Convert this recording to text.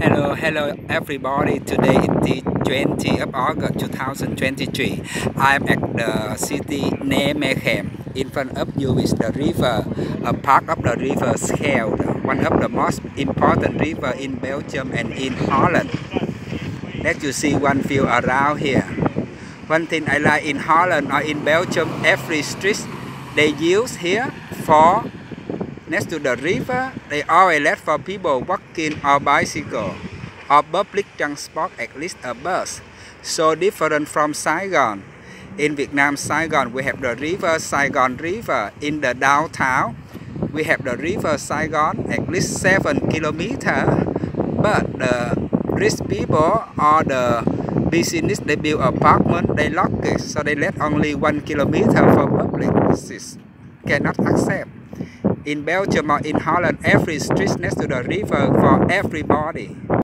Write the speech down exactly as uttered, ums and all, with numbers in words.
Hello, hello everybody. Today is the twentieth of August two thousand twenty-three. I'm at the city Nijmegen. In front of you is the river, a part of the river Schelde, one of the most important river in Belgium and in Holland. Let you see one view around here. One thing I like in Holland or in Belgium, every street they use here for next to the river, they always let for people walking or bicycle or public transport, at least a bus. So different from Saigon. In Vietnam, Saigon, we have the river Saigon River. In the downtown, we have the river Saigon, at least seven kilometers. But the rich people or the business, they build apartment, they lock it, so they let only one kilometer for public. This is cannot accept. In Belgium or in Holland, every street next to the river for everybody.